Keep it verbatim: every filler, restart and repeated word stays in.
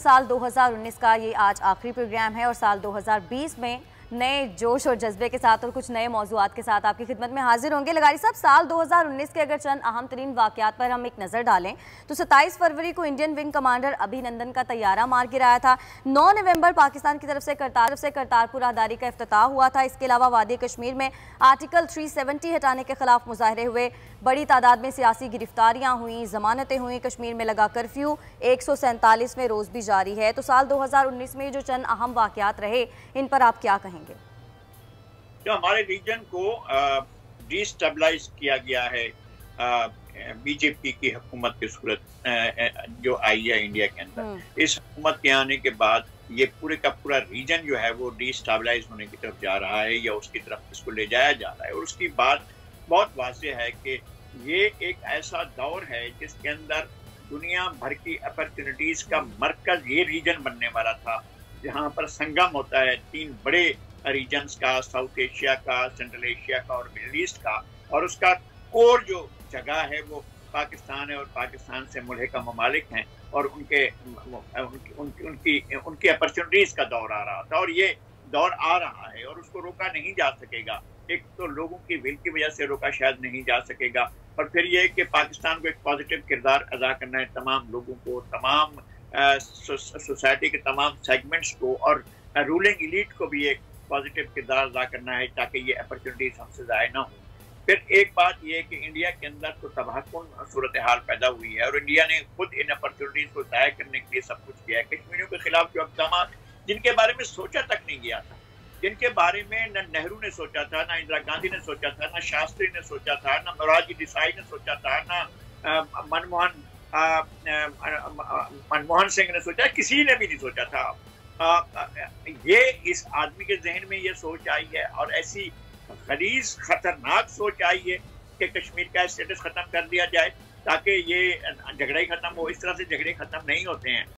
साल दो हज़ार उन्नीस का ये आज आखिरी प्रोग्राम है और साल दो हज़ार बीस में नए जोश और जज्बे के साथ और कुछ नए मौजूआत के साथ आपकी खिदमत में हाजिर होंगे। लगारी साहब, साल दो हज़ार उन्नीस के अगर चंद अहम तरीन वाक़यात पर हम एक नज़र डालें तो सत्ताईस फरवरी को इंडियन विंग कमांडर अभिनंदन का तैयारा मार गिराया था। नौ नवंबर पाकिस्तान की तरफ से करतार से करतारपुर आधारी का इफ्तिताह हुआ था। इसके अलावा वादी कश्मीर में आर्टिकल तीन सौ सत्तर हटाने के खिलाफ मुजाहरे हुए, बड़ी तादाद में सियासी गिरफ्तारियां हुई, जमानतें हुई, कश्मीर में लगा कर्फ्यू एक सौ सैंतालीसवें रोज़ भी जारी है। तो साल दो हज़ार उन्नीस में जो चंद अहम वाक़यात रहे, इन पर आप क्या कहेंगे? जो हमारे रीजन को डिस्टेबलाइज किया गया है बीजेपी की हुकूमत की सूरत जो आई है इंडिया के अंदर, इस हुकूमत के आने के बाद ये पूरे का पूरा रीजन जो है वो डिस्टेबलाइज होने की तरफ जा रहा है या उसकी तरफ इसको ले जाया जा रहा है। और उसकी बात बहुत वाज़ेह है कि ये एक ऐसा दौर है जिसके अंदर दुनिया भर की अपॉर्चुनिटीज़ का मरकज़ ये रीजन बनने वाला था, जहाँ पर संगम होता है तीन बड़े रीजन्स का, साउथ एशिया का, सेंट्रल एशिया का और मिडल ईस्ट का, और उसका कोर जो जगह है वो पाकिस्तान है और पाकिस्तान से मुल्हिका ममालिक हैं और उनके उनकी उनकी उनकी उनकी अपॉर्चुनिटीज़ का दौर आ रहा था और ये दौर आ रहा है और उसको रोका नहीं जा सकेगा। एक तो लोगों की विल की वजह से रोका शायद नहीं जा सकेगा, और फिर ये कि पाकिस्तान को एक पॉजिटिव किरदार अदा करना है, तमाम लोगों को, तमाम सोसाइटी के तमाम सेगमेंट्स को और रूलिंग एलीट को भी एक पॉजिटिव किरदार अदा करना है ताकि ये अपॉर्चुनिटीज हमसे ज़ाया ना हो। फिर एक बात ये है कि इंडिया के अंदर तो तबाहकुन सूरत हाल पैदा हुई है और इंडिया ने खुद इन अपॉर्चुनिटीज को ज़ाया करने के लिए सब कुछ किया है। कश्मीरियों के खिलाफ जो इक़दाम जिनके बारे में सोचा तक नहीं गया था, जिनके बारे में न नेहरू ने सोचा था, ना इंदिरा गांधी ने सोचा था, ना शास्त्री ने सोचा था, ना मोरारजी देसाई ने सोचा था, ना मनमोहन मनमोहन सिंह ने सोचा, किसी ने भी नहीं सोचा था। आ, ये इस आदमी के जहन में ये सोच आई है और ऐसी गलीज़ खतरनाक सोच आई है कि कश्मीर का स्टेटस खत्म कर दिया जाए ताकि ये झगड़ा ही खत्म हो। इस तरह से झगड़े खत्म नहीं होते हैं।